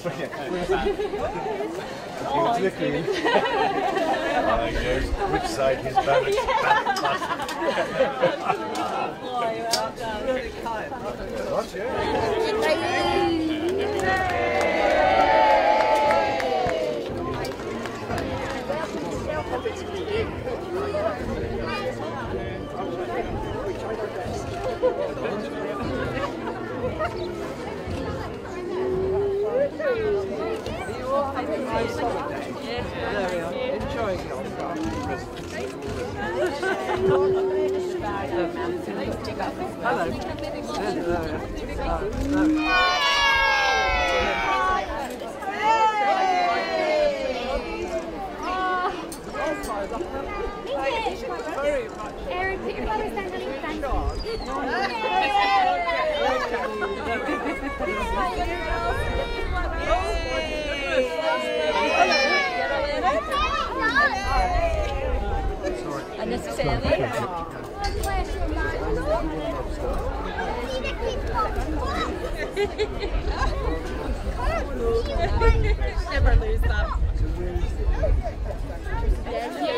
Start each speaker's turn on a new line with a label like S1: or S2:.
S1: To the Queen. Yes, which side his barracks? What?
S2: There we are, enjoying your Hello.
S3: Aaron, put your brothers down, honey. Thanks.
S4: Unnecessarily. Never lose that.